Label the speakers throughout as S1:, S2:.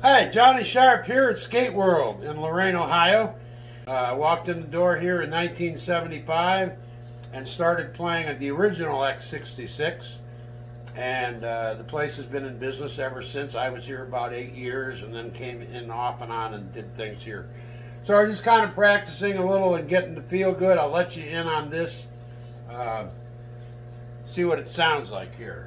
S1: Hi, Johnny Sharp here at Skate World in Lorain, Ohio. I walked in the door here in 1975 and started playing at the original X66. And the place has been in business ever since. I was here about 8 years and then came in off and on and did things here. So I'm just kind of practicing a little and getting to feel good. I'll let you in on this. See what it sounds like here.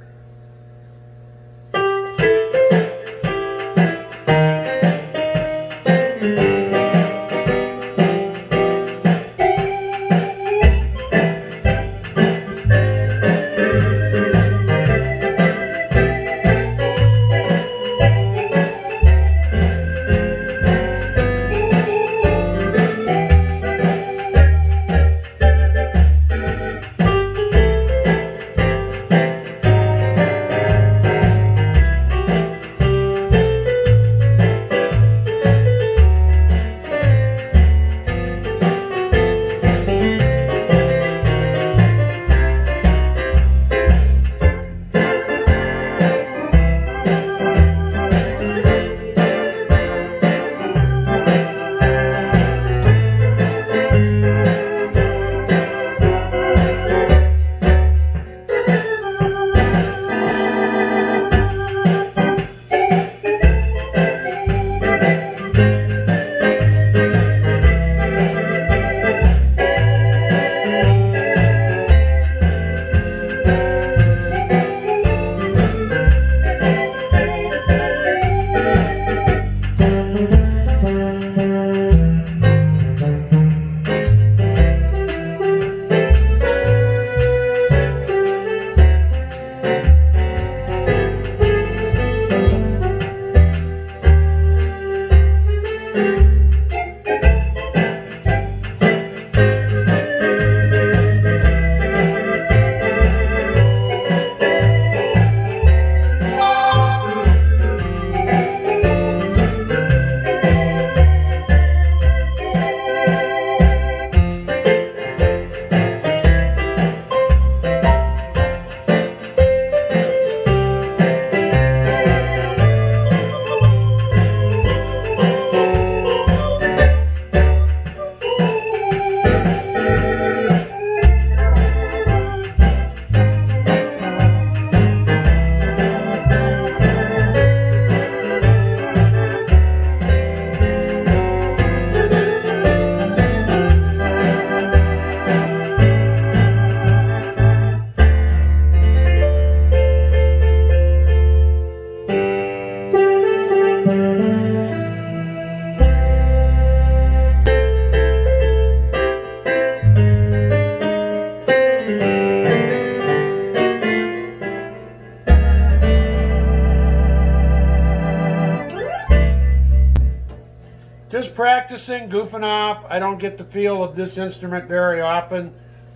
S1: Just practicing, goofing off. I don't get the feel of this instrument very often,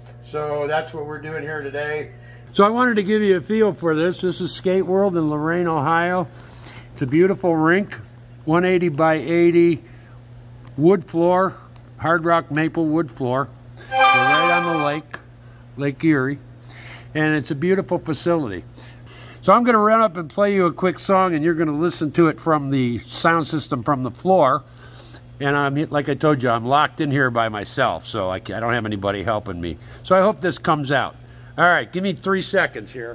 S1: so that's what we're doing here today. So I wanted to give you a feel for this. This is Skate World in Lorain, Ohio. It's a beautiful rink, 180 by 80 wood floor, hard rock maple wood floor. We're right on the lake, Lake Erie, and it's a beautiful facility. So I'm going to run up and play you a quick song, and you're going to listen to it from the sound system from the floor. And like I told you, I'm locked in here by myself, so I don't have anybody helping me. So I hope this comes out. All right, give me 3 seconds here.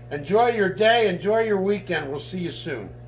S1: Enjoy your day. Enjoy your weekend. We'll see you soon.